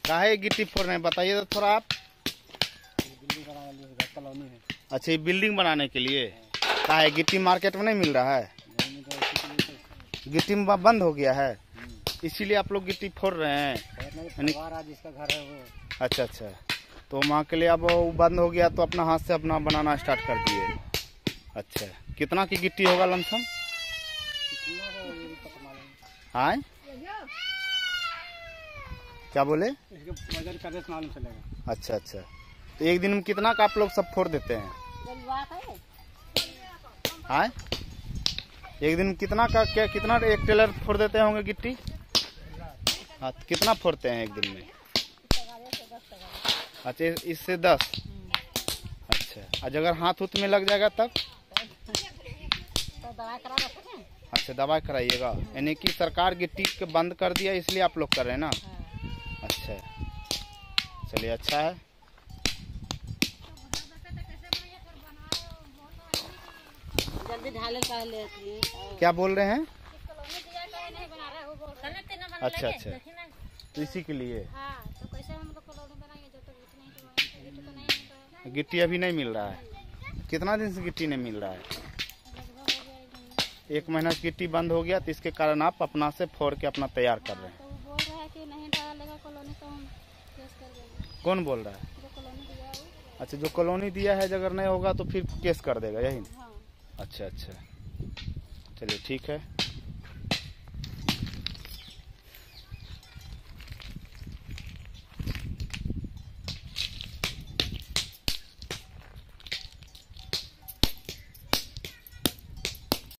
काहे गिट्टी फोड़ रहे हैं बताइए तो थोड़ा आप। बिल्डिंग बनाने के लिए कॉलोनी है। अच्छा, ये बिल्डिंग बनाने के लिए काहे गिट्टी मार्केट में नहीं मिल रहा है? नहीं तो इसी के लिए गिट्टी बंद हो गया है, इसीलिए आप लोग गिट्टी फोड़ रहे हैं। परिवार आज जिसका घर है वो। अच्छा अच्छा, तो वहाँ के लिए अब वो बंद हो गया तो अपना हाथ से अपना बनाना स्टार्ट कर दिए। अच्छा, कितना की गिट्टी होगा लमसम? हाँ, क्या बोले? मालूम चलेगा। अच्छा अच्छा, तो एक दिन में कितना का आप लोग सब फोड़ देते हैं? हाँ, एक दिन में कितना का क्या कितना एक टेलर फोड़ देते होंगे गिट्टी? हाँ, तो कितना फोड़ते हैं एक दिन में? अच्छा, इससे 10। अच्छा, आज अगर हाथ उत में लग जाएगा तब? अच्छा, दवाई कराइएगा, यानी कि सरकार गिट्टी के बंद कर दिया इसलिए आप लोग कर रहे हैं ना? अच्छा, चलिए अच्छा है। जल्दी ढाले पहले। क्या बोल रहे हैं? अच्छा अच्छा, तो इसी के लिए गिट्टी अभी नहीं मिल रहा है। कितना दिन से गिट्टी नहीं मिल रहा है? 1 महीना से गिट्टी बंद हो गया, तो इसके कारण आप अपना से फोड़ के अपना तैयार कर रहे हैं। कौन बोल रहा है? अच्छा, जो कॉलोनी दिया है अगर नहीं होगा तो फिर केस कर देगा, यही? अच्छा अच्छा, चलिए ठीक है।